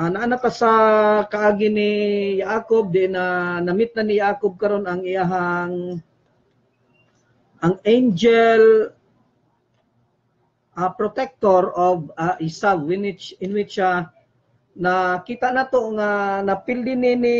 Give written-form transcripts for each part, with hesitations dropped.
naana pa sa kaagi ni Jacob di na namit na ni Jacob karon ang iyahang ang angel protector of Esau, in which nakita na to nga napildi ni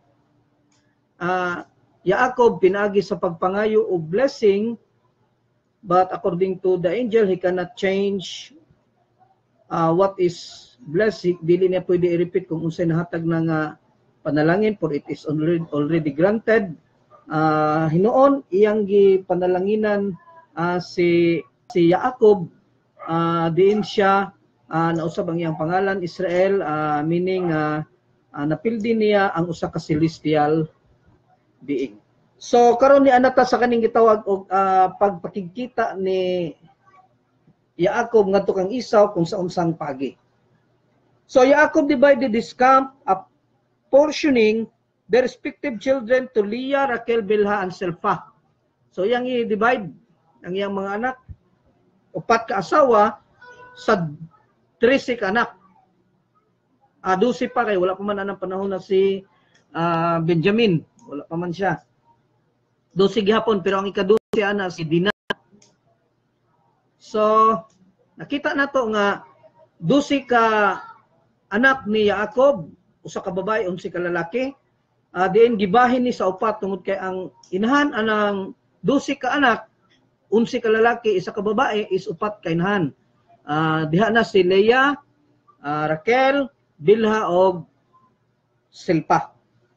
Jacob pinagi sa pagpangayo og blessing, but according to the angel he cannot change what is blessed. Dili niya pwede i-repeat kung unsay nahatag na nga panalangin, for it is already granted. Hinoon iyang gipanalanginan si Jacob, diin siya nausab ang iyang pangalan Israel, meaning napildi niya ang usa ka celestial being. So karon ni anata sa kaning gitawag og pagpakigkita ni Jacob ngadto kang Esau kung sa unsang pagi. So Jacob divided his camp, apportioning the respective children to Leah, Rachel, Bilhah, and Zilpah. So iyang i-divide ang iyang mga anak, 4 ka asawa sa 13 ka anak. 12 pa kay wala pa man anang panahon na si Benjamin, wala pa man siya. 12 gihapon pero ang ika-12 ana si Dinah. So nakita na to nga 12 ka anak ni Jacob, usa ka babae, 11 ka lalaki. Diin gibahin ni sa 4 tungod kay ang inahan anang 12 ka anak, 11 ka lalaki, 1 ka babae is 4 ka inahan. Diha na si Leah, Rachel, Bilhah og Zilpah.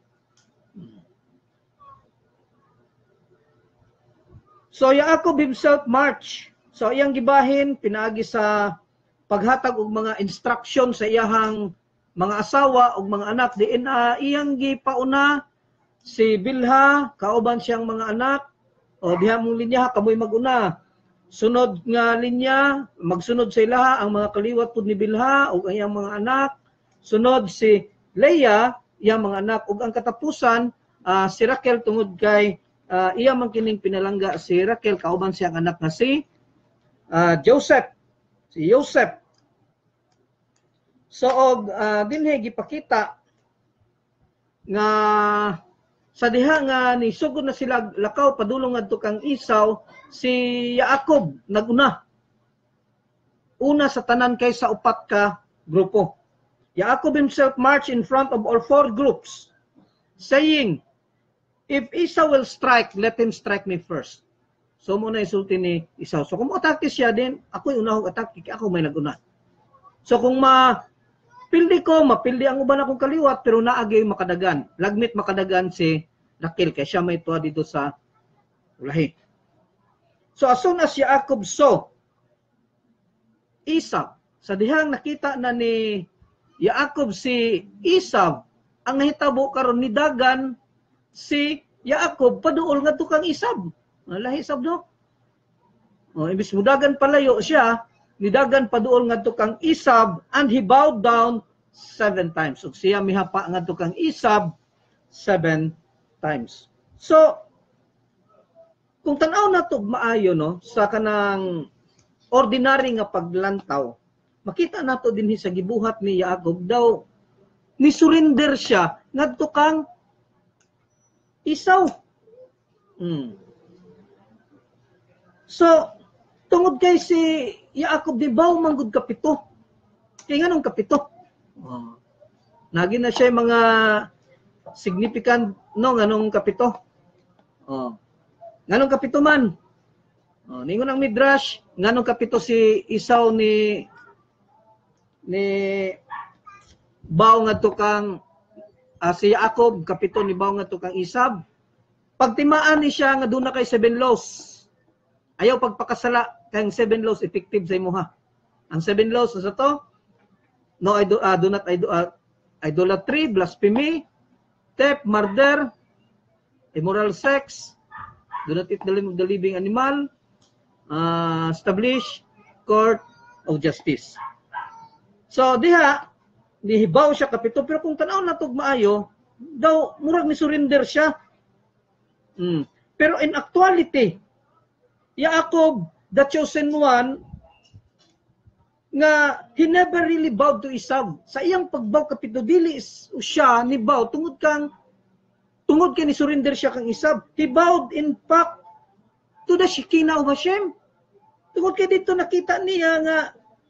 So Jacob himself march. So iyang gibahin pinaagi sa paghatag og mga instruction sa iyahang mga asawa ug mga anak. Diin iyang gipauna si Bilhah kauban siyang mga anak. O diha mong linya kamoy maguna. Sunod nga linya magsunod sa ilaha ang mga kaliwat pud ni Bilhah ug ang iyang mga anak. Sunod si Leah iyang mga anak ug ang katapusan si Rachel tungod kay iya man kining pinalangga si Rachel kauban siyang anak nga si Joseph. Si Joseph. So dinhi gipakita nga sa diha nga ni sugod na sila lakaw padulong ngadto kang Esau, si Jacob naguna. Una sa tanan kay sa 4 ka grupo. Jacob himself marched in front of all 4 groups, saying, "If Esau will strike, let him strike me first." So muna isulti ni Esau. So kung atake siya din, ako yung unahong atake, ako may naguna. So kung mapildi ko, mapildi ang uban akong kaliwat, pero naagi makadagan. Lagmit makadagan si Rachel, kaya siya may tuwa dito sa ulahi. So as soon as Jacob saw Esau, sa dihang nakita na ni Jacob si Esau, ang nahitabo karon ni dagan si Jacob paduol ngadto kang Esau. Lahi Esau no? Ibis mudagan palayo siya, nidagan paduol ngadto kang Esau, and he bowed down 7 times. So siya mihapa ngadto kang Esau 7 times. So kung tan-aw nato maayo no sa kanang ordinary nga paglantaw, makita nato dinhi sa gibuhat ni Jacob daw ni surrender siya ngadto kang Esau. So tungod kay si Jacob di baw manggod kapito. Kay nganong kapito? Nagi na siya mga significant no nganong kapito. Nganong kapito man? Ningon ang Midrash, nganong kapito si Esau ni baw ngadto kang si Jacob, kapito ni baw ngadto kang Esau. Pagtimaan ni siya nga duna kay 7 laws. Ayaw pagpakasala kang 7 laws effective sa imuha. Ang 7 laws sa to, no do not idolatry, blasphemy, theft, murder, immoral sex, do not eat the limb of the living animal, establish court of justice. So diha nihibaw siya kapito, pero kung tanaw na tug maayo daw murag ni surrender siya. Pero in actuality Jacob, the chosen one, nga he never really bowed to Esau. Sa iyang pagbow kapito dili siya ni bow tungod kay ni surrender siya kang Esau. He bowed in fact to the Shekinah of Hashem. Tungod kay dito nakita niya nga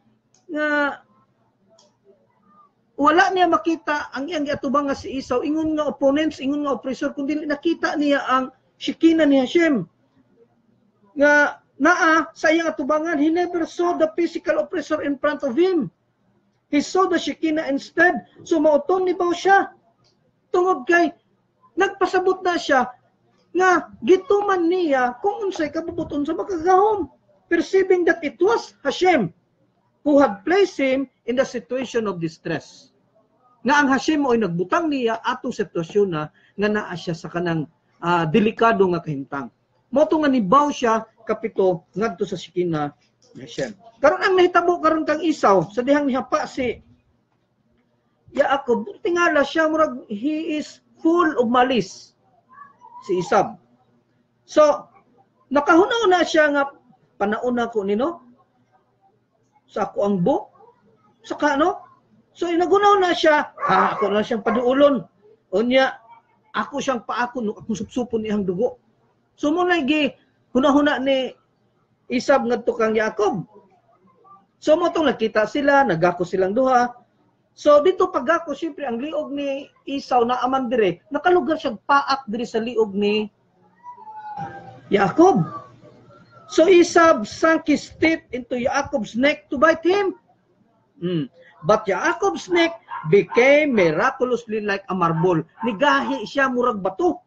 wala niya makita ang iyang giatubang nga si Esau, ingon nga opponents, ingon nga oppressor, kundi nakita niya ang Shekinah ni Hashem. Nga naa sa iyang atubangan, he never saw the physical oppressor in front of him. He saw the Shekinah instead. So mauton ni Bao siya. Tungod kay nagpasabot na siya nga gituman niya kung unsay kabubuton sa makagahom, perceiving that it was Hashem who had placed him in the situation of distress. Nga ang Hashem ay nagbutang niya atong sitwasyon na nga naa siya sa kanang delikado nga kahimtang. Moto nga nibaw siya kapito ngadto sa Shekinah ni Hashem. Karon ang nahitabo karon kang Esau sa dihang nihapa si Yaakov, tingala siya murag he is full of malice si Esau. So nakahunaw na siya nga panauna ko nino sa ako ang bo saka no. So nagunaw na siya, ako na siyang paduulon. Unya ako siyang paako no akong supsupon iyang dugo. So mo lagi hunahuna ni Esau ngadto kang Yaakov. So mo tong nakita sila, nagako silang duha. So dito pagako siyempre ang liog ni Esau na aman dire, nakalugar siya paak dire sa liog ni Yaakov. So Esau sank his teeth into Yaakov's neck to bite him. But Yaakov's neck became miraculously like a marble. Nigahi siya murag bato.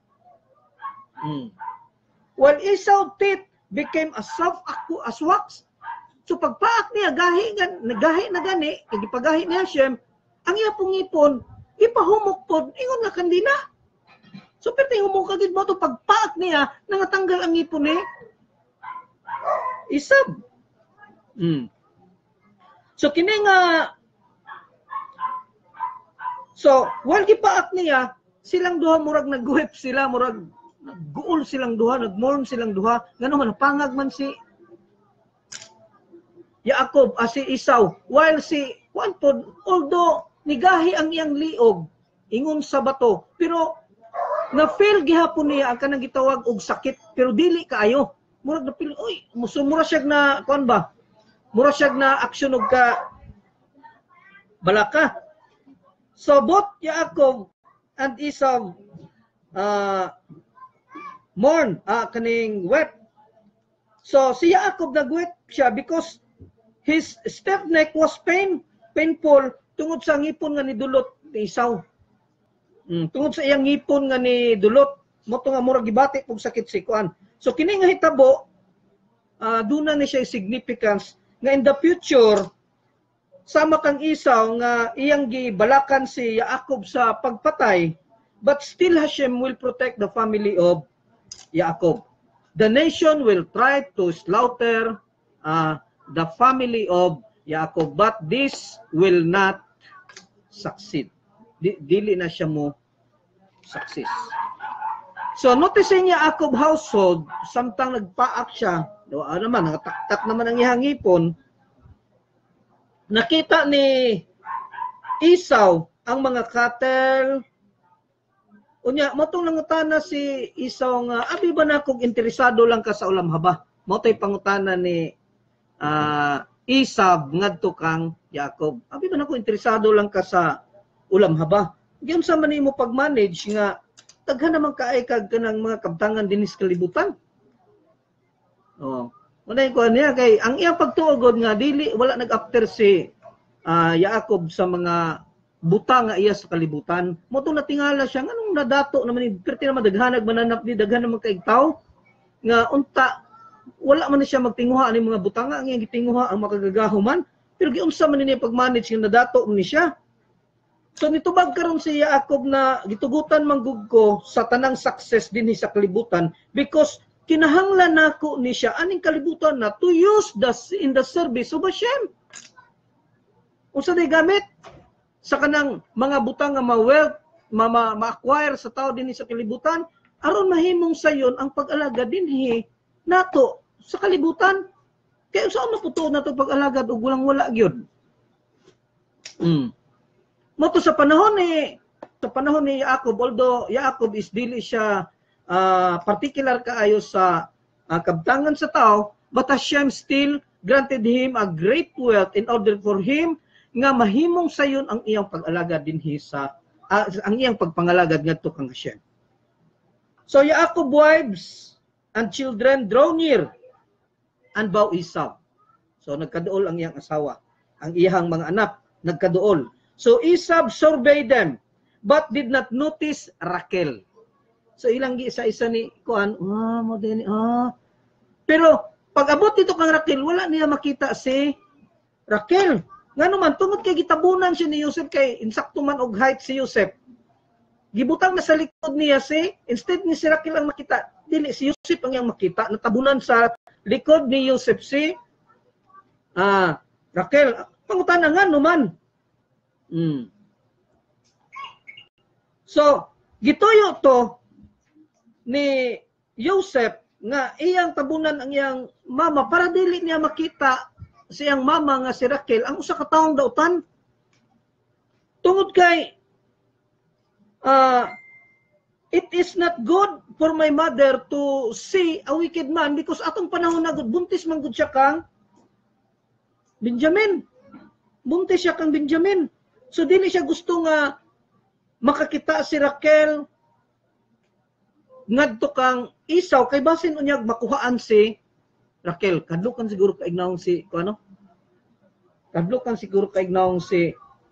While Esau's teeth became as soft as wax. So pagpaak niya, nagahi na gani, kagipagahi niya Hashem, ang iya pong ipon, ipahumok po, ingon nga kandina. So pwede humok agad mo ito, pagpaak niya, nangatanggal ang ipon ni Esau. So kini nga, so while gipaak niya, silang duha murag nagguhip sila, murag nagguol silang duha, nagmorn silang duha, gano'n napangag man si Yaakov, si Esau, while si Juan, although nigahi ang iyang liog, ingon sa bato, pero na-feel gihapon niya ang kanang gitawag og sakit, pero dili kaayo. Murag na feel, oy, mura siya na, kuan ba? Mura siya na aksyon og ka balaka. So both Yaakov and Esau mourn, kaning wept. So si Yaakov nagwet siya because his stiff neck was painful tungod sa ngipon nga nidulot ni Esau. Tungod sa iyang ngipon nga nidulot, moto nga murag gibati pug sakit si kuan. So kini nga hitabo, duna ni siya significance nga in the future sama kang Esau nga iyang gibalakan si Yaakov sa pagpatay, but still Hashem will protect the family of Yaakov. The nation will try to slaughter the family of Yaakov, but this will not succeed. Dili na siya mo success. So notice niya Yaakov household, samtang nagpaak siya, naman nakataktak naman ang iyang ipon. Nakita ni Esau ang mga cattle. Unya, motong nangutana si Esau nga, abi ba na kung interesado lang ka sa ulam haba? Moto'y pangutana ni Esau ngadto kang Yaakov. Abi ba na kung interesado lang ka sa ulam haba? Giyon sa man nimo pag-manage nga daghan naman kaay kag kanang mga kabtangan dinis kalibutan. Oh. Unay ko niya kay ang iyang pagtuogod nga dili wala nag-after si Yaakov sa mga buta nga iya sa kalibutan. Mo to natingala siya nganong nadato naman ni perti naman daghanag mananap ni daghan naman kay tawo nga unta wala man siya magtinguha ani mga buta nga ang iyang gitinguha ang makagagahuman pero giunsa man ni pag-manage nga nadato ni siya. So nitubag karon si Yaakov na gitugutan manggug ko sa tanang success dinhi sa kalibutan because kinahanglan nako ni siya aning kalibutan na to use in the service of Hashem. Unsa day gamit sa kanang mga butang nga ma-wealth, ma-acquire sa tao dinhi sa kalibutan aron mahimong sayon ang pag-alaga dinhi nato sa kalibutan. Kaya saan maputo na ito pag-alagad o walang-wala gyud. Moto sa panahon ni Jacob, although Jacob is dili siya particular kaayo sa kabtangan sa tao, but Hashem still granted him a great wealth in order for him nga mahimong sayon ang iyang pag-alagad dinhi sa ang iyang pagpangalagad ngadto kang Hashem. So Jacob wives and children draw near and bow Esau. So nagkaduol ang iyang asawa, ang iyang mga anak nagkaduol. So Esau surveyed them but did not notice Rachel. So ilang isa-isa ni kuan, mo din pero pag abot dito kang Rachel, wala niya makita si Rachel. Ngano man tungod kay gitabunan siya ni Joseph kay insakto man og height si Joseph. Gibutang na sa likod niya instead ni si Rachel ang makita, dili si Joseph ang iyang makita, natabunan sa likod ni Joseph si Rachel. Pangutana ngano man. So, gituyo to ni Joseph nga iyang tabunan ang iyang mama para dili niya makita siyang mama nga si Rachel ang usa ka taong dautan. Tungod kay it is not good for my mother to see a wicked man because atong panahon na buntis man gud siya kang Benjamin. Buntis siya kang Benjamin. So dili siya gusto nga makakita si Rachel ngadto kang Esau kay basin unyag makuhaan si Rachel. Kadlukan siguro kaignawon si ano? Kadlukan siguro kaignawon si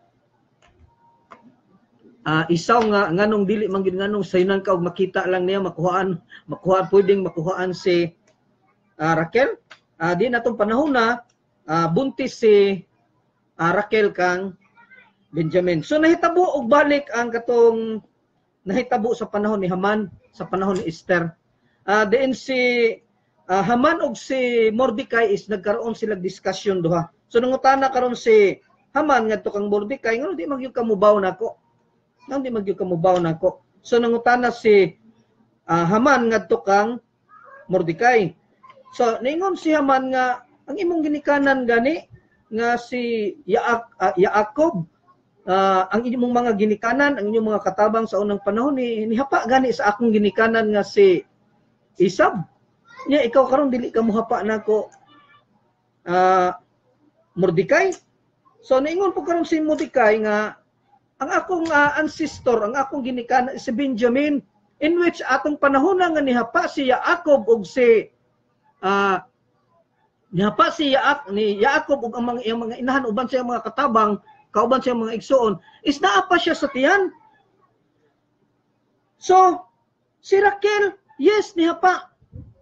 Esau nga nganong dili man gid nganong sayunan ka og makita lang niya makuhaan pwedeng makuhaan si Rachel. Di natong panahon na buntis si Rachel kang Benjamin. So nahitabo og balik ang katong nahitabo sa panahon ni Haman, sa panahon ni Esther. Diin si Haman og si Mordecai is nagkaroon sila discussion duha. So nangutana karon si Haman ngadto kang Mordecai, ngano di magyud ka mubaw nako? Ngano di magyud ka mubaw nako? So nangutana si Haman ngadto kang Mordecai. So ningon si Haman nga ang imong ginikanan gani nga si Jacob, ang inyong mga ginikanan, ang inyong mga katabang sa unang panahon ni hapa gani sa akong ginikanan nga si Esau. Nya ikaw karon dili ka mohapa nako Mordecai. So naingon po karon si Mordecai nga ang akong ancestor, ang akong ginikanan si Benjamin, in which atong panahon nga nihapa si Jacob og si nihapa si Jacob ug ang mga inahan uban sa mga katabang, kauban sa mga igsoon, is naa pa siya sa tiyan. So, si Rachel, yes, nihapa.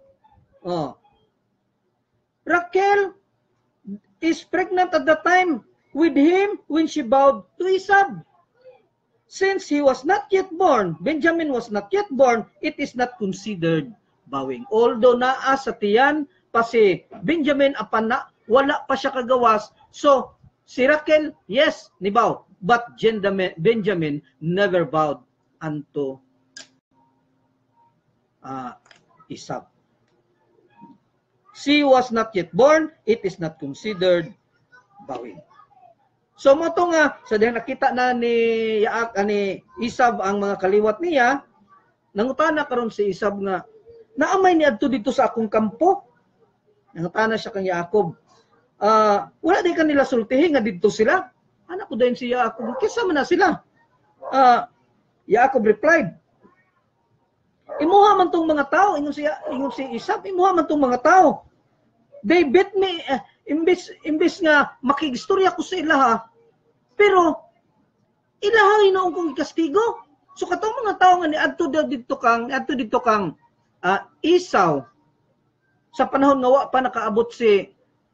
Rachel is pregnant at the time with him when she bowed to Esau. Since he was not yet born, Benjamin was not yet born, it is not considered bowing. Although naa sa tiyan pa si Benjamin apan na wala pa siya kagawas, so si Rachel, yes, nibaw, but Benjamin never bowed unto Esau. She was not yet born, it is not considered bowing. So mo to nga, sa diyan nakita na ni Esau ang mga kaliwat niya, nangutana karon si Esau nga, naamay ni adto dito sa akong kampo. Nangutana siya kang Jacob. Wala din kanila sultihin nga dito sila. Anak ko din si Jacob. Kisa man na sila. Jacob replied, imuha man tong mga tao, ingon si Esau, imuha man tong mga tao. They beat me, imbis nga makigistorya ko sa ilaha, pero ilaha hinoon kong ikastigo. So katong mga tao nga niadto dito kang Esau, sa panahon nga wa pa nakaabot si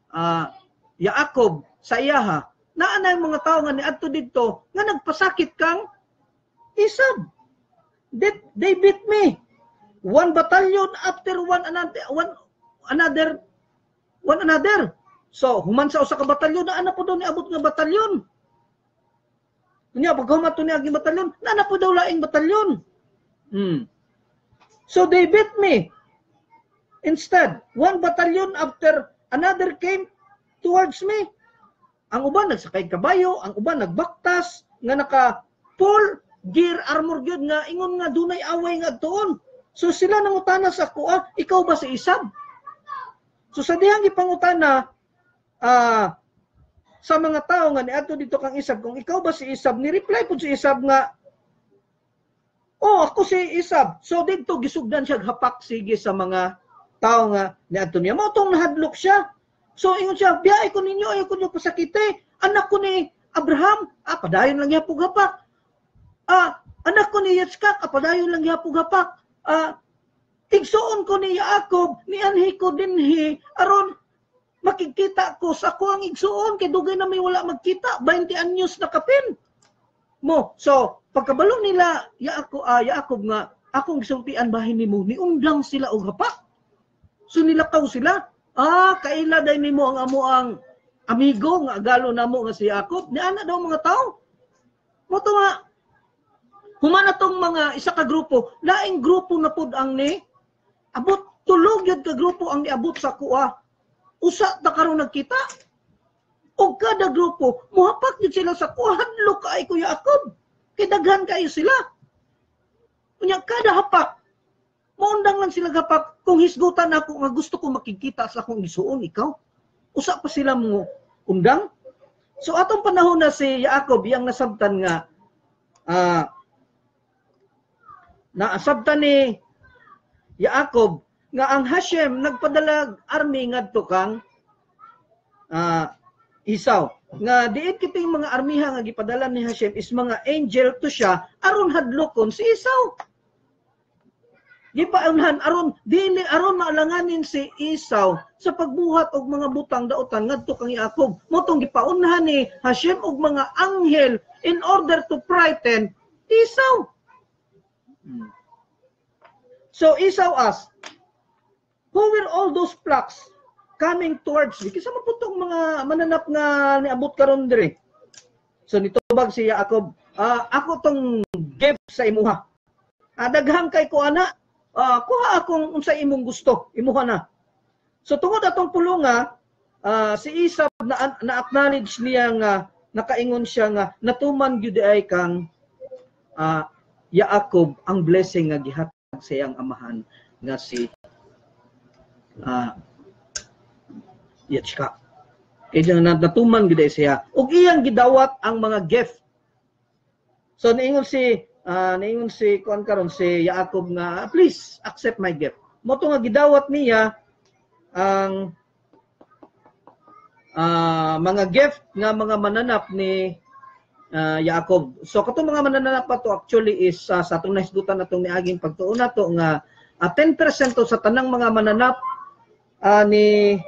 Jacob sa iyaha, naanay mga tao nga niadto dito nga nagpasakit kang Esau. They beat me. One battalion after one another. So human sa usa ka batalyon na ana po daw niabot nga batalyon. Nya paghumat to ni agi batalyon, na po daw laing batalyon. So they beat me. Instead, one battalion after another came towards me. Ang uban nagsakay kabayo, ang uban nagbaktas nga naka full gear armor gyud nga ingon nga dunay away nga adtoon. So sila nangutana sa ako, ikaw ba si Isab? So sa dihang gipangutana sa mga tao nga niadto dito kang Isab, kung ikaw ba si Isab, ni reply pud si Isab nga, oh, ako si Isab. So dito gisugdan siya hapak sige sa mga tao nga niadto niya. Mao tong nahadlok siya. So ingon siya, biyay ko ninyo, ayaw ko niyo pasakite. Anak ko ni Abraham, padayon lang yapog hapak. Anak ko ni Yitzchak, padayon lang yapog hapak. Tigsuon ko ni Jacob, ni anhi ko dinhi, aron makikita ko sa ko ang igsuon, kay dugay na may wala magkita, 20 anyos na kapin. Mo, so, pagkabalo nila, Jacob nga, akong gisultian bahin nimo, niundang sila og hapak. So nilakaw sila. Kaila day nimo ang amo ang amigo nga agalo namo nga si Jacob. Ni ana daw mga tao. Mo to nga humana tong mga isa ka grupo, laing grupo na pud ang ni abot tulog yun ka grupo ang niabot sa kuha. Usa ta karon nagkita. Og kada grupo muhapak gyud sila sa kuha, hadlok kay Kuya Jacob. Kay daghan kayo sila. Unya kada hapak maundang lang sila gapak, kung hisgutan ako nga gusto ko makikita sa akong isuon, ikaw. Usa pa sila mo undang. So atong panahon na si Jacob, yang nasabtan nga, naasabtan ni Jacob, nga ang Hashem nagpadalag army ngadto kang Esau. Nga diit kiting mga armiha nga gipadala ni Hashem is mga angel to siya, aron hadlokon si Esau. Gipaunhan aron dili aron maalanganin si Esau sa pagbuhat og mga butang daotan ngadto kang Jacob. Motong gipaunhan ni Hashem og mga anghel in order to frighten Esau. So Esau asked, who were all those flocks coming towards me? Kisa maputong mga mananap nga niabot karon diri. So nitubag si Jacob, ako tong gift sa imuha. Daghang kay ko ana. Kuha akong unsa imong gusto, imuha na. So tungod atong pulunga, si Esau na-acknowledge niya nga nakaingon siya nga natuman gyud ay kang Jacob ang blessing nga gihatag sa iyang amahan nga si Yitzchak. Kaya natuman gyud siya. Ug iyang gidawat ang mga gift. So niingon si kuan karon si Jacob nga, please accept my gift. Moto nga gidawat niya ang mga gift nga mga mananap ni Jacob. So katong mga mananap pa to actually is sa atong nahisgutan natong niaging pagtuon nato nga 10% to sa tanang mga mananap ni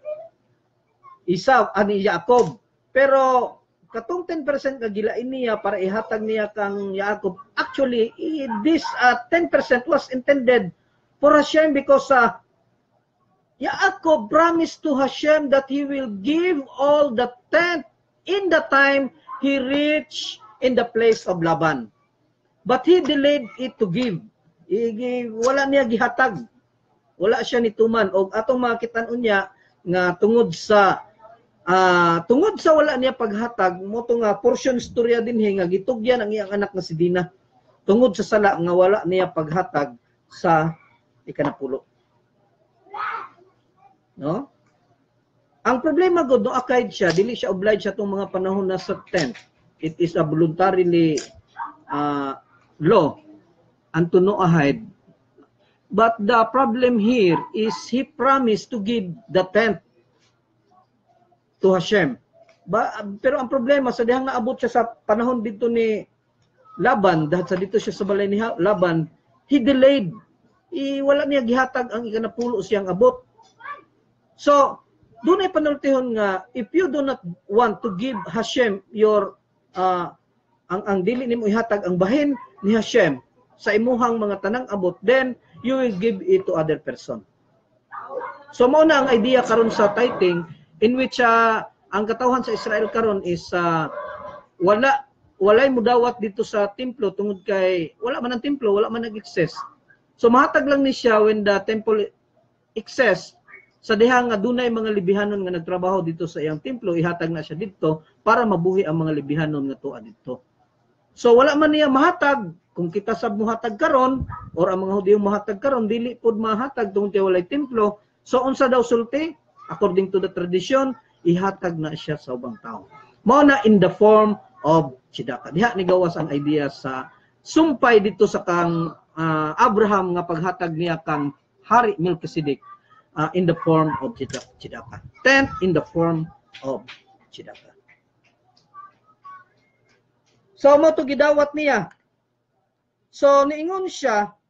Esau ni Jacob. Pero katong 10% nga gilain niya para ihatag niya kang Jacob. Actually, this 10% was intended for Hashem because Jacob promised to Hashem that he will give all the 10th in the time he reached in the place of Laban. But he delayed it to give. Wala niya gihatag. Wala siya nituman. O atong makitaan niya nga tungod sa wala niya paghatag, moto nga portion storya dinhi nga gitugyan ang iyang anak nga si Dina. Tungod sa sala nga wala niya paghatag sa ikanapulo. No? Ang problema gud no akaid siya, dili siya obliged sa tong mga panahon na sa 10th. It is a voluntarily law unto no ahide. But the problem here is he promised to give the 10th to Hashem. Pero ang problema, sa dihang naabot siya sa panahon dito ni Laban, dahil sa dito siya sa balay ni Laban, he delayed. Wala niya gihatag ang ikanapulo siyang abot. So, doon ay panultihon nga, if you do not want to give Hashem your, ang dili nimo ihatag ang bahin ni Hashem sa imuhang mga tanang abot, then you will give it to other person. So, mao na ang idea karon sa tithing, in which ang katawhan sa Israel karon is walay mudawat dito sa templo tungod kay wala man ang templo, wala man nag-excess. So mahatag lang ni siya when the temple excess. sa diha nga dunay mga libihanon nga nagtrabaho dito sa iyang templo, ihatag na siya dito para mabuhi ang mga libihanon nga tuwa dito. So wala man niya mahatag kung kita sab mohatag karon or ang mga Hudiyo mohatag karon, dili pud mahatag tungod kay walay templo. So unsa daw sulti? According to the tradition, ihatag na siya sa ubang tao. Mao na in the form of tzedakah. Diha ni gawas ang idea sa sumpay dito sa kang Abraham nga paghatag niya kang Hari Melchizedek in the form of tzedakah. Tenth in the form of tzedakah. So mo to gidawat niya. So niingon si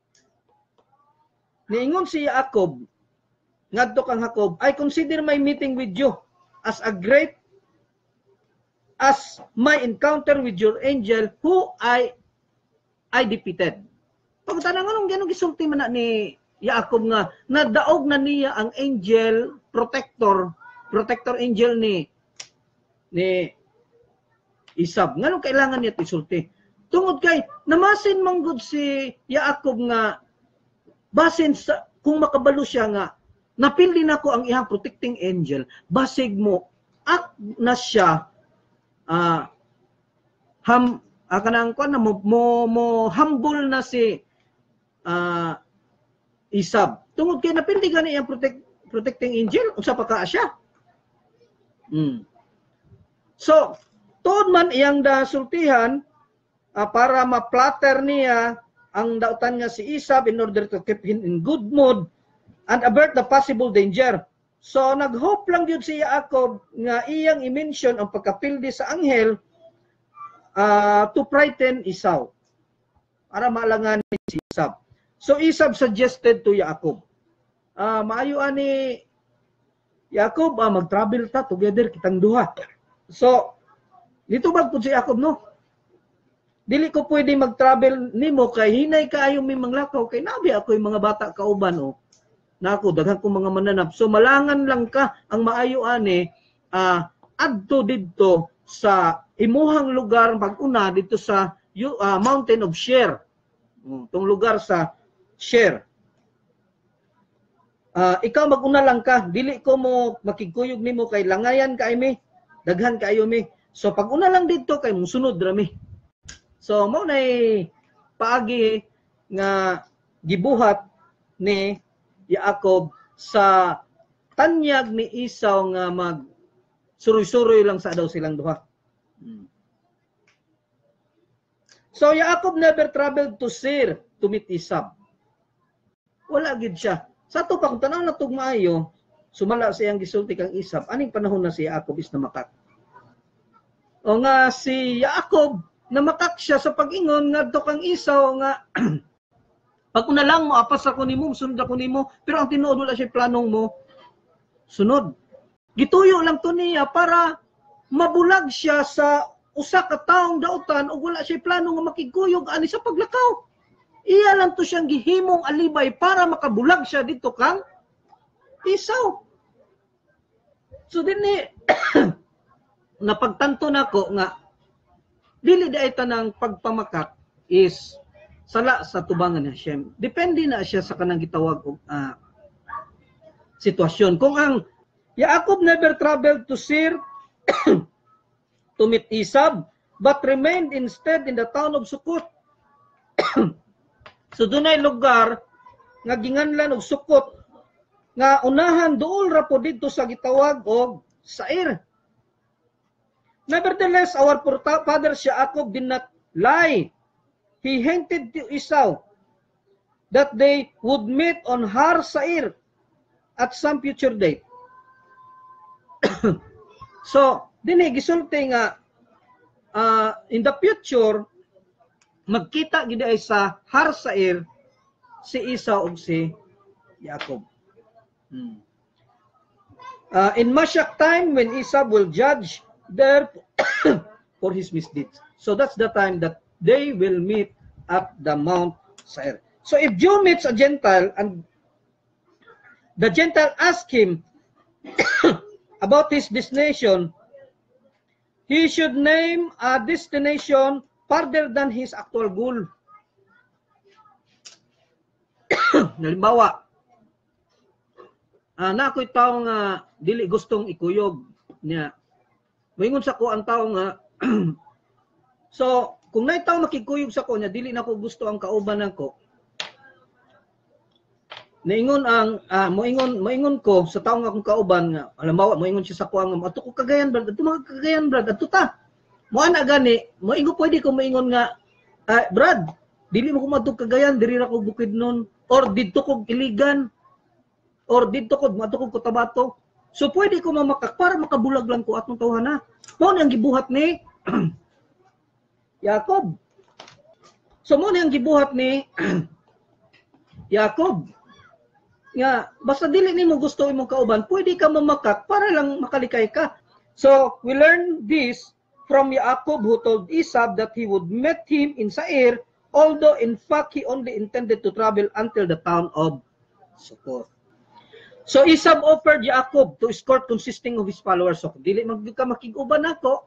Jacob, ngadto kang Jacob, I consider my meeting with you as a great as my encounter with your angel who I defeated. Pagtanang anong ganong gisulti man na ni Jacob nga nadaog na niya ang angel protector angel ni Isab. Nganong kailangan niya tisulti? Tungod kay namasin manggod si Jacob nga basin sa kung makabalo siya nga napili nako ang iyang protecting angel, basig mo at na siya kanang kon na mo humble na si Isab. Tungod kay napili gani iyang protecting angel, unsa pa ka siya? So, tuod man iyang dasultihan para ma-flatter niya ang dautan nga si Isab in order to keep him in good mood and avert the possible danger. So nag-hope lang yun si Jacob nga iyang i-mention ang pagkapildi sa anghel to frighten Esau para maalangan si Isab. So Isab suggested to Jacob, maayo ani Jacob, mag-travel ta together kitang duha. So dito ba po si Jacob, no? Dili ko pwede mag-travel nimo kay hinay kaayo mi manglakaw kay nabi ako yung mga bata kauban nako daghan ko mga mananap. So malangan lang ka ang maayo ani adto didto sa imuhang lugar pag-una dito sa Mountain of Share. Tong lugar sa Share. Ikaw mag-una lang ka, dili ko mo makigkuyog nimo kay langayan kay mi, daghan kaayo mi. So pag-una lang didto kay musunod ra mi. So, mo na'y paagi nga gibuhat ni Jacob sa tanyag ni Esau nga mag suroy-suroy lang sa daw silang duha. So, Jacob never traveled to Seir to meet Esau. Wala gid siya. Sa to pang tanaw na tugmaayo, sumala siyang gisulti kang Esau. Aning panahon na si Jacob is namakak. O nga si Jacob namakak siya sa pag-ingon ngadto kang Esau nga pag una lang mo apas ako nimo, sunod ako nimo, pero ang tinuod wala siya planong mo sunod. Gituyo lang to niya para mabulag siya sa usa ka taong dautan ug wala siya plano nga makigkuyog ani sa paglakaw. Iya lang to siyang gihimong alibay para makabulag siya dito kang Esau. So dinhi napagtanto nako nga dili daay tanang pagpamakak is sala sa tubangan ni Hashem. Depende na siya sa kanang gitawag og sitwasyon. Kung ang Jacob never traveled to Seir to meet Esau, but remained instead in the town of Sukkot. So dunay lugar nga ginganlan og Sukkot nga unahan duol ra po didto sa gitawag og Seir. Nevertheless, our father Jacob did not lie. He hinted to Esau that they would meet on Har Seir at some future date. So, dinhi gisulti nga in the future magkita gid ay sa Har Seir si Esau ug si Jacob. In Mashiach time when Esau will judge there for his misdeeds. So that's the time that they will meet at the Mount Seir. So if Jew meets a Gentile and the Gentile asks him about his destination, he should name a destination farther than his actual goal. Halimbawa, na ako'y tao nga dili gustong ikuyog niya. Moingon sa ko ang tao nga so kung nay tao makikuyog sa ko niya dili na ko gusto ang kauban nako. Naingon ang moingon ko sa tao nga akong kauban nga halimbawa moingon siya sa ko nga ato ko Cagayan brad, ato mga Cagayan brad, ato ta. Mo ana gani, moingon pwede ko moingon nga brad, dili mo ko madtog Cagayan, diri ra ko Bukidnon or didto ko Iligan or didto ko madto ko Cotabato. So pwede ko mamakak para makabulag lang ko atong tawhana. Mo ni ang gibuhat ni Jacob. So mo ni ang gibuhat ni Jacob. Nga basta dili nimo gusto imong kauban, pwede ka mamakak para lang makalikay ka. So we learn this from Jacob who told Esau that he would meet him in Seir, although in fact he only intended to travel until the town of Succoth. So Esau offered Jacob to escort consisting of his followers. So dili magka makig-uban nako,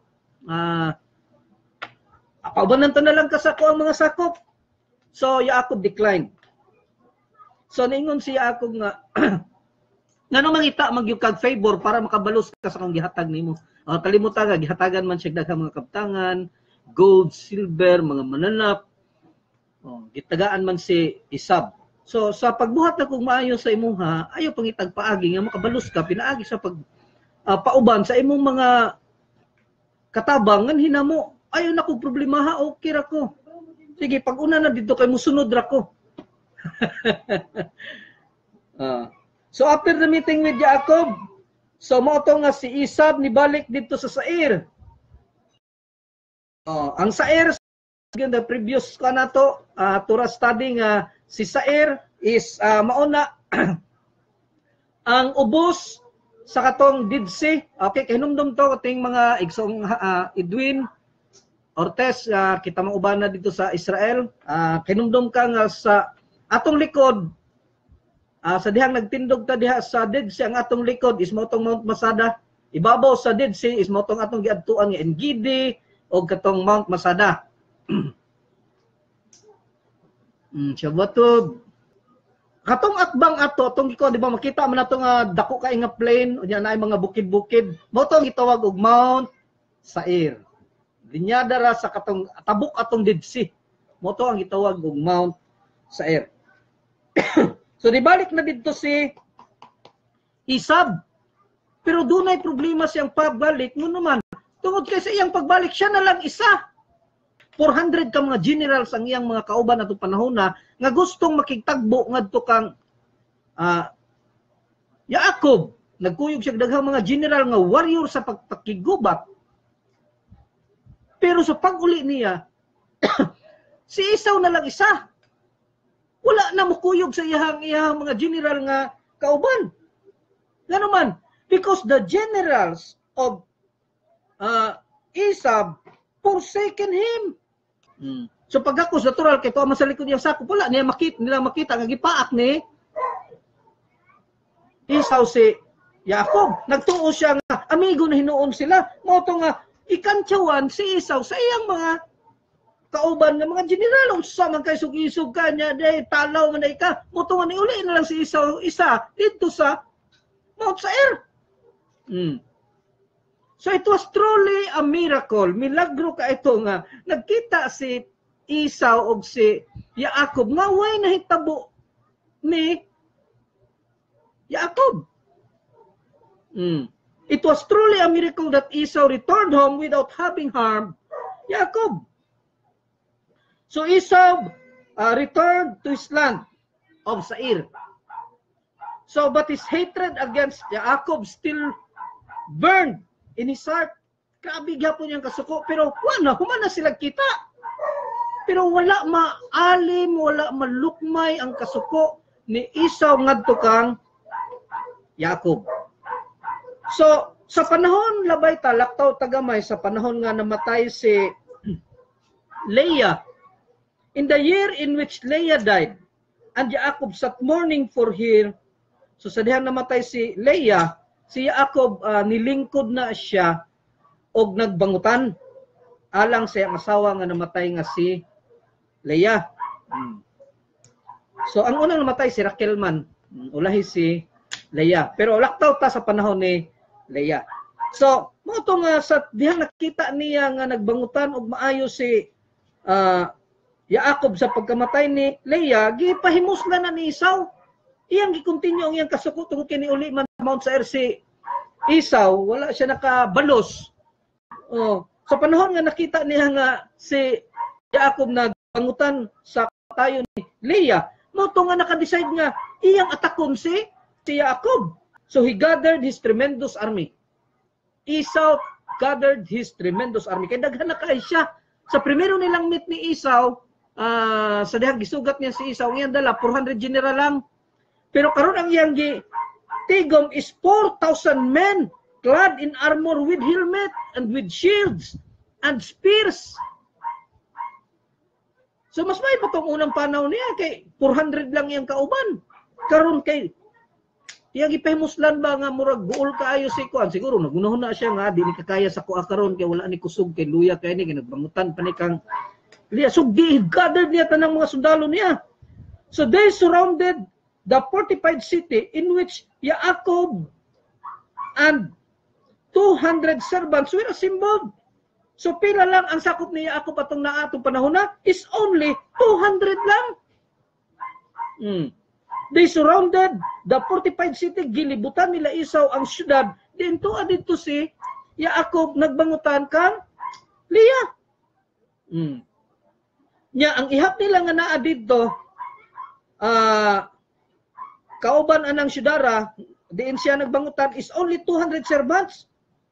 paubanan ta na lang ka sa ko ang mga sakop. So Jacob declined. So ningon si Jacob nga ngano mangita magyug kag favor para makabalos ka sa kang gihatag nimo. Kalimutan nga gihatagan man siya daghang mga kabtangan, gold, silver, mga mananap. Gitagaan man si Esau. So sa pagbuhat na kung maayo sa imuha, ayo pangitag paagi nga makabalos ka pinaagi sa pag pauban sa imong mga katabang ngan hinamo. Ayo na ko problema ha, okay ra ko. Sige, pag una na dito kay musunod ra ko. So after the meeting with Jacob, so mo to nga si Esau nibalik dito sa Seir. Ang Seir the previous kanato Torah study nga si Seir is mauna ang ubos sa katong Dead Sea. Okay, hinumdum to kating mga igsong Edwin Ortez kita mauban na dito sa Israel. Hinumdum ka nga sa atong likod sa dihang nagtindog ta diha sa Dead Sea, ang atong likod is motong Mount Masada. Ibabaw sa Dead Sea is motong atong giadtuan nga Engedi o katong Mount Masada. Shabatod. Katong atbang ato, atong iko, di ba makita man nato nga dako kay nga plain, unya naay mga bukid-bukid. Mo tong gitawag og Mount Seir. Linyada ra sa katong tabok atong Dead Sea. Mo to ang gitawag og Mount Seir. So dibalik na dito si Esau. Pero dunay problema siyang pagbalik mo naman. Tungod kay sa iyang pagbalik siya na lang isa. 400 ka mga generals ang iyang mga kauban atong panahon na nga gustong makigtagbo ngadto kang Jacob. Nagkuyog siya daghang mga general nga warrior sa pagpakigubat. Pero sa pag-uli niya si Esau na lang isa. Wala na mukuyog sa iyang mga general nga kauban. Nga naman, because the generals of Esau forsaken him. So pag ako natural kay tuwa sa likod niya sako, wala nila makita nga gipaak ni Esau si Jacob. Nagtuo siya nga amigo na hinuon sila. Mo to nga ikantsawan si Esau sa iyang mga kauban ng mga general, unsa man kay sug-isog ka niya, day talaw man ka, mutungan ni uli na lang si Esau isa dito sa Mount Seir. So it was truly a miracle. Milagro ka ito nga nagkita si Esau og si Jacob nga way nahitabo ni Jacob. It was truly a miracle that Esau returned home without having harmed Jacob. So Esau returned to his land of Seir. So but his hatred against Jacob still burned in his heart. Grabe gyapon niyang kasuko, pero wala humana sila kita. Pero wala maalim, wala malukmay ang kasuko ni Esau ngadto kang Jacob. So sa panahon labay ta laktaw tagamay sa panahon nga namatay si Leah. In the year in which Leah died, and Jacob sat mourning for her, so sa dihang namatay si Leah, si Jacob nilingkod na siya og nagbangutan alang sa iyang asawa nga namatay nga si Leah. So ang unang namatay si Raquel man, ulahi si Leah. Pero laktaw ta sa panahon ni Leah. So, mo to nga sa dihang nakita niya nga nagbangutan og maayo si Yaakov sa pagkamatay ni Leah, gipahimuslan na ni Esau. Iyang gikontinue ang iyang kasuko tungod kini uli man Mount Seir si Esau, wala siya nakabalos. Sa panahon nga nakita niya nga si Yaakov nagbangutan sa tayo ni Leah, mo to nga naka-decide nga iyang atakon si Yaakov. So he gathered his tremendous army. Esau gathered his tremendous army. Kaya daghan na kay siya. Sa primero nilang meet ni Esau, sa dihang gisugat niya si Esau, iyang dala 400 general lang. Pero karon ang iyang tigom is 4,000 men clad in armor with helmet and with shields and spears. So mas may pa tong unang panahon niya kay 400 lang iyang kauban. Karon kay iyang ipahimuslan ba nga murag buol kaayo si kuan, siguro nagunahon na siya nga di ni kakaya sa kuha karon kay wala ni kusog kay luya kay ni ginagbangutan pa ni kang liya. So gathered niya tanang mga sundalo niya. So they surrounded the fortified city in which Yaakov and 200 servants were assembled. So pila lang ang sakop ni Yaakov atong naatong panahon na is only 200 lang. They surrounded the fortified city, gilibutan nila Esau ang syudad, dinto adito si Yaakov nagbangutan kang Leah. Nya ang ihap nila nga naa dito kauban anang syudara, diin siya nagbangutan is only 200 servants.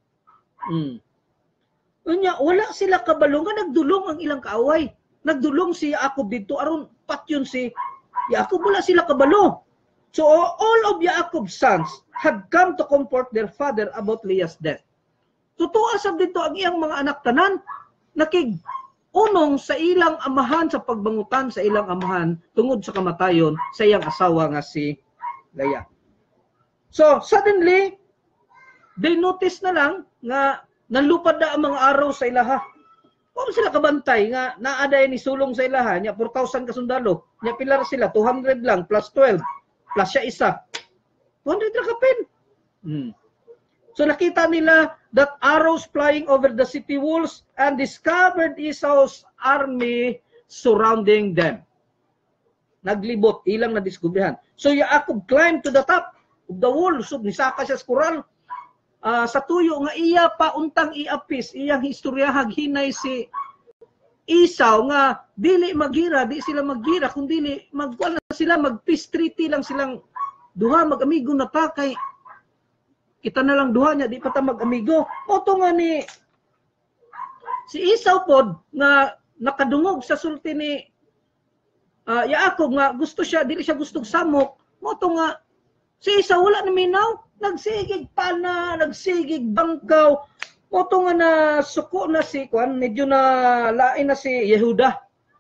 Unya wala sila kabalo nga nagdulong ang ilang kaaway. Nagdulong si Yaakov dito aron patyon si Yaakov, wala sila kabalo. So all of Yaakov's sons had come to comfort their father about Leah's death. Totoo asab dito ang iyang mga anak tanan nakig-unong sa ilang amahan sa pagbangutan sa ilang amahan tungod sa kamatayon sa iyang asawa nga si Leah. So suddenly they notice na lang nga nanlupad na ang mga araw sa ilaha. Kung sila kabantay nga naaday ni sulong sa ilaha nya 4,000 kasundalo, nya pilar sila 200 lang plus 12 plus siya isa. 200 ra kapin. So nakita nila that arrows flying over the city walls and discovered Esau's army surrounding them. Naglibot, ilang na diskubrihan. So Yaakov climbed to the top of the wall. So nisaka siya sa kural. Sa tuyo nga iya pa untang iapis, iyang historyahag hinay si Esau nga dili magira, di sila magira, kundi magwala sila, mag-peace treaty lang silang duha, mag-amigo na ta, kay kita na lang duha niya, di pa ta mag-amigo. Oto nga ni si Esau pod nga nakadungog sa sulti ni Yaakov nga gusto siya, dili siya gustong samok. Oto nga si Esau wala na minaw, nagsigig pana, nagsigig bangkaw. Oto nga na suko na si kuan, medyo na lain na si Yehuda.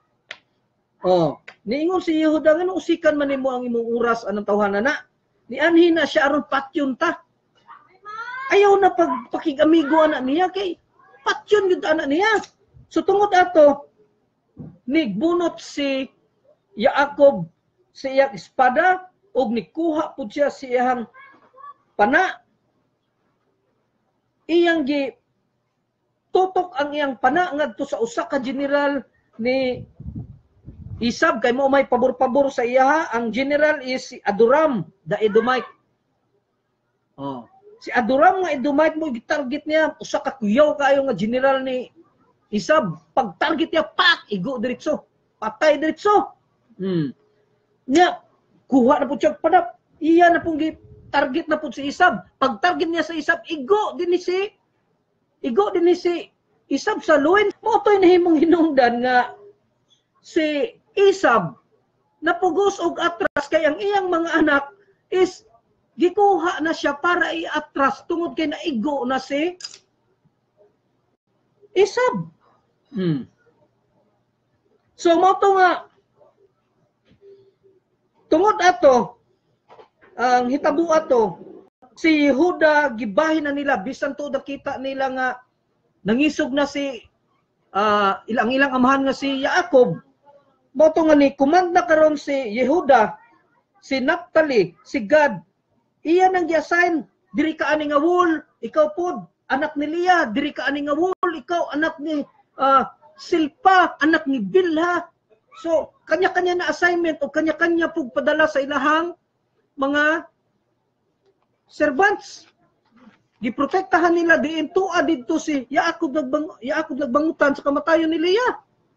Niingon si Yehuda nga usikan man nimo ang imong oras anong tawhanan na. Ni anhi na siya aron patyon ta. Ayaw na pagpakig-amigo anak niya kay patyon gyud anak niya. So tungod ato nigbunot si Yaakov sa iyang espada ug nikuha pud siya si iyang pana. Iyang gi tutok ang iyang pana ngadto sa usa ka general ni Isab kay mo may pabor-pabor sa iya. Ang general is si Adoram the Edomite. Si Adoram nga Edomite mo gitarget niya usa ka kuyaw kaayo nga general ni Isab. Pag target niya pak igo diretso. Patay diretso. Nya kuha na pud siya padap. Iya na pong target na pud si Isab. Pag target niya sa Isab igo din ni si Isab sa luwin. Mo toy nahimong hinungdan nga si Isab napugos og atras kay ang iyang mga anak is gikuha na siya para iatras tungod kay naigo na si Isab. So mo to nga tungod ato ang hitabo ato si Yehuda gibahin na nila bisan to nakita nila nga nangisog na si ilang amahan nga si Yaakov. Moto nga ni kumanda karon si Yehuda, si Naphtali, si Gad, Iya nang gi-assign diri ka ani nga wol, ikaw pod anak ni Leah, diri ka ani nga wol, ikaw anak ni Silpa, anak ni Bilha. So kanya-kanya na assignment o kanya-kanya pug padala sa ilahang mga servants. Giprotektahan nila diin tuwa didto si Yaakov nagbangutan sa kamatayon ni Leah.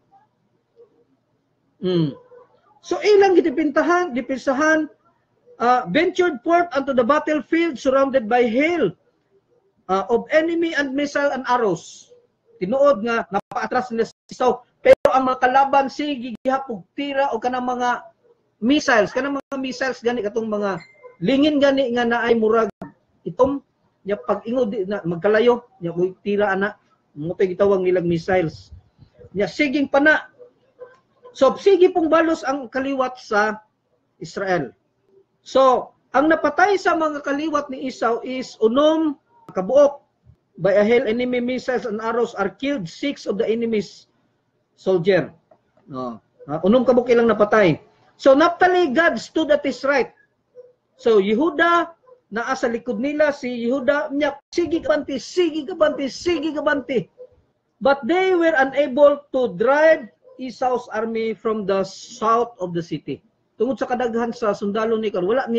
So ilang dipisahan, ventured forth onto the battlefield surrounded by hail of enemy and missile and arrows. Tinuod nga napaatras nila si Esau, pero ang mga kalaban sige gihapog tira o kanang mga missiles gani katong mga lingin gani nga naay murag itom nya pag ingod na magkalayo nya moy tira ana mo tay gitawag nilang missiles nya siging pana. So sige pong balos ang kaliwat sa Israel. So ang napatay sa mga kaliwat ni Esau is unom kabuok by a hail enemy missiles and arrows are killed 6 of the enemy's soldier. Unom kabuok ilang napatay. So Naphtali, God stood at his right. So Yehuda, naa sa likod nila si Yehuda, niya sige kabanti. But they were unable to drive Esau's army from the south of the city. Tungod sa kadaghan sa sundalo ni kon, wala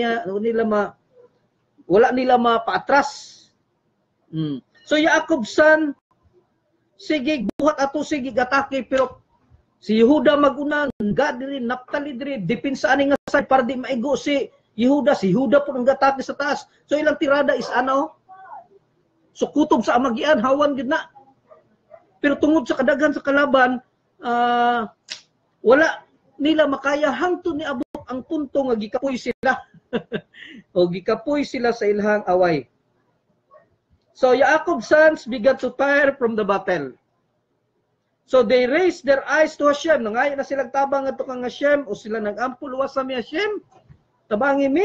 nila mapaatras. So Yaakob's son, sige buhat ato sige gatake, pero si Yehuda maguna, Gad diri, Naphtali diri, depensa ani nga side para di maigo si Yehuda po ang gatake sa taas. So ilang tirada is ano? So kutob sa amagian, hawan gid na. Pero tungod sa kadaghan sa kalaban, wala nila makaya hangtod ni abot ang punto nga gikapoy sila. O gikapoy sila sa ilhang away. So Yaakov's sons began to tire from the battle. So they raised their eyes to Hashem. Nangayo na silang tabang ato kang Hashem o sila nag-ampul sa mi Hashem. Tabangi mi.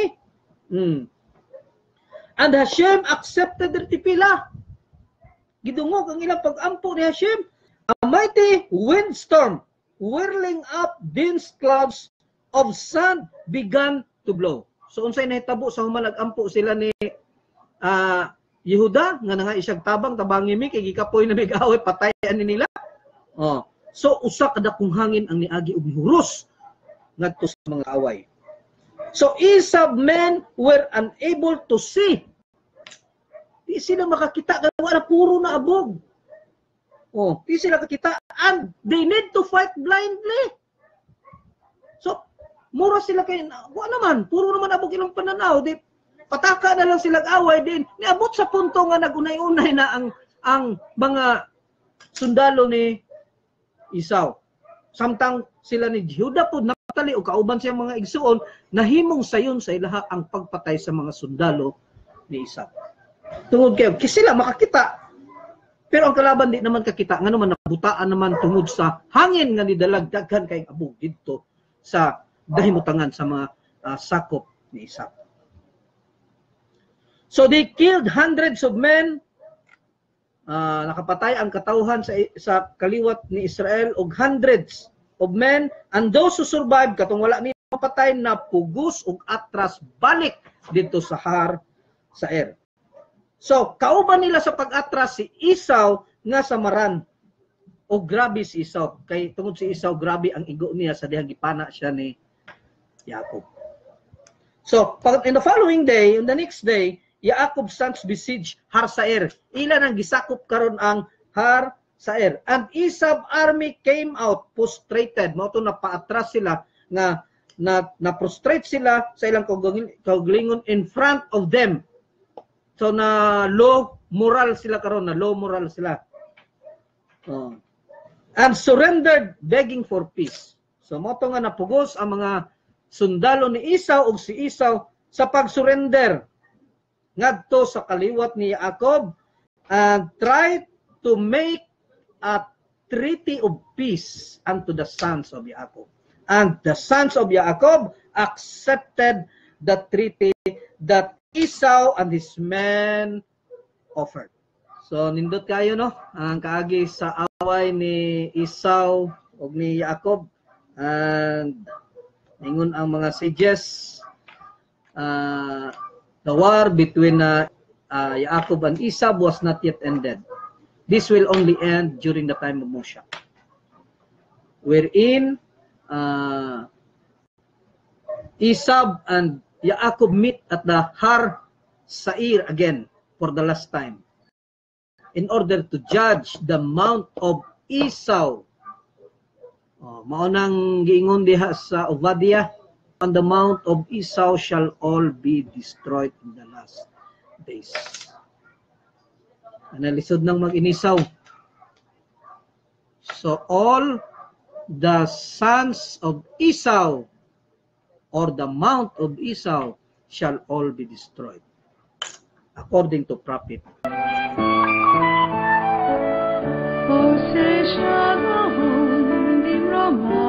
And Hashem accepted their tipila. Gidungog ang ilang pag-ampo ni Hashem. A mighty windstorm whirling up dense clouds of sand began to blow. So unsay nahitabo sa human nag-ampo sila ni Yehuda nga nga isyag tabangi mi kay gikapoy na mig-away patayan ni nila. So usa kada kung hangin ang niagi og mihuros ngadto sa mga away. So Esau's men were unable to see. Di sila makakita kay wala puro na abog. Di sila kakita and they need to fight blindly. So mura sila kay wa naman puro naman abog ilang pananaw, di pataka na lang sila away din. Niabot sa punto nga nagunay-unay na ang mga sundalo ni Esau. Samtang sila ni Yehuda po Naphtali o kauban siya mga igsuon, nahimong sayon sa ilaha ang pagpatay sa mga sundalo ni Esau. Tungod kayo, sila makakita. Pero ang kalaban di naman kakita, nga naman nabutaan naman tungod sa hangin nga nidalagdagan kay abog dito sa dahimutangan sa mga sakop ni Esau. So they killed hundreds of men. Nakapatay ang katawhan sa kaliwat ni Israel og hundreds of men, and those who survived katong wala ni mapatay na pugos og atras balik dito sa Har Saer. So kauban nila sa pag-atras si Esau nga samaran. O grabe si Esau, kay tungod si Esau grabe ang igo niya sa dihang gipana siya ni Yakob. So in the following day, on the next day, Yaakov's sons besieged Har Saer. Ilan ang gisakop karon ang Har Saer. And Esau's army came out prostrated. Mao to napaatras sila nga na prostrate sila sa ilang kaugalingon in front of them. So na low moral sila karon, na low moral sila. And surrendered begging for peace. So mao to nga napugos ang mga sundalo ni Esau ug si Esau sa pag-surrender ngadto sa kaliwat ni Yakob and tried to make a treaty of peace unto the sons of Yakob. And the sons of Yakob accepted the treaty that Esau and his men offered. So nindot kayo no ang kaagi sa away ni Esau ug ni Yakob, and ingon ang mga sages The war between Yaakov and Esau was not yet ended. This will only end during the time of Moshe, wherein Esau and Yaakov meet at the Har Sair again for the last time in order to judge the mount of Esau. Maunang giingon diha sa Obadiah, on the mount of Esau shall all be destroyed in the last days. Analisod ng mag-inisaw. So all the sons of Esau or the mount of Esau shall all be destroyed, according to prophet. Shalom,